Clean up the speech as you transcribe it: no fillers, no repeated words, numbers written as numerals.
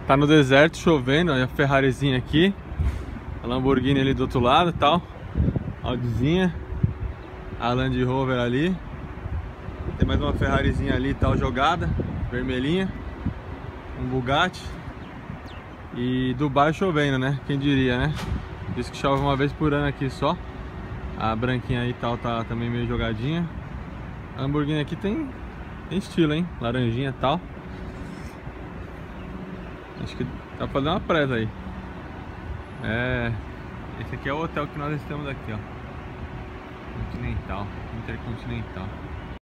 Tá no deserto, chovendo, olha a Ferrarizinha aqui. A Lamborghini ali do outro lado e tal. Audizinha. A Land Rover ali. Tem mais uma Ferrarizinha ali e tal jogada, vermelhinha. Um Bugatti. E Dubai chovendo, né? Quem diria, né? Diz que chove uma vez por ano aqui só. A branquinha aí e tal tá também meio jogadinha. A Lamborghini aqui tem estilo, hein? Laranjinha e tal. Acho que tá pra dar uma presa aí. Esse aqui é o hotel que nós estamos aqui, ó. Continental, Intercontinental.